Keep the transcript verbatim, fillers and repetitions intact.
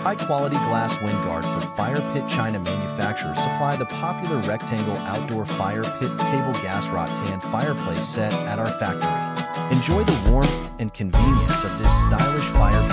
High-quality glass wind guard for fire pit. China manufacturers supply the popular rectangle outdoor fire pit table gas Rattan fireplace set at our factory. Enjoy the warmth and convenience of this stylish fire